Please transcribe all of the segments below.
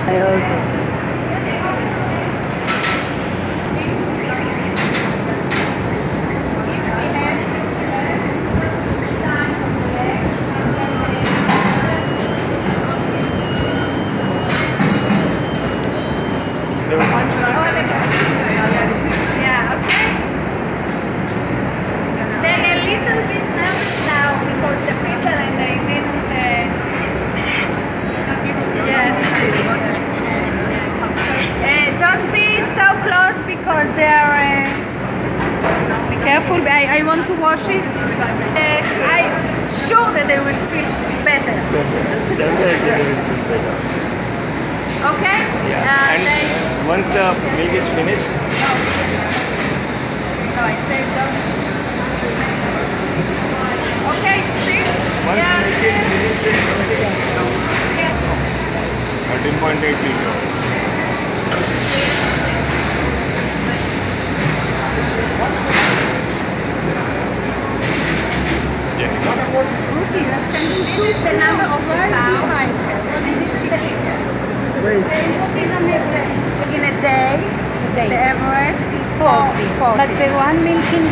I also. Yeah, okay. They're a little bit nervous now because the people and they didn't. Don't be so close because they are. Be careful. I want to wash it. I'm sure that they will feel better. Okay? Yeah. And once the milk is finished. No, I saved them. Okay, you see? Once Yeah, milk is finished, 13.8 liters. Ruchi, this is the number of the cow and this is the age. In a day, the average is 40. But the one milking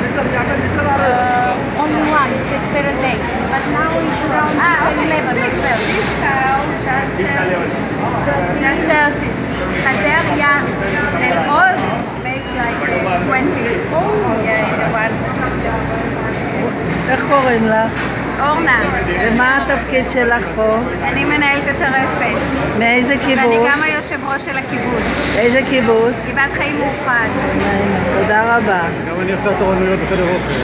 only one per day. But now it's around 11 or 12. This cow just 30. But they're young. They'll all make like 20. Yeah, in the one. איך קוראים לך? אורנה. ומה התפקיד שלך פה? אני מנהלת את הרפת. מאיזה קיבוץ? ואני גם היושב ראש של הקיבוץ. איזה קיבוץ? גבעת חיים מאוחד. תודה רבה. גם אני עושה תורנויות בחדר אוכל.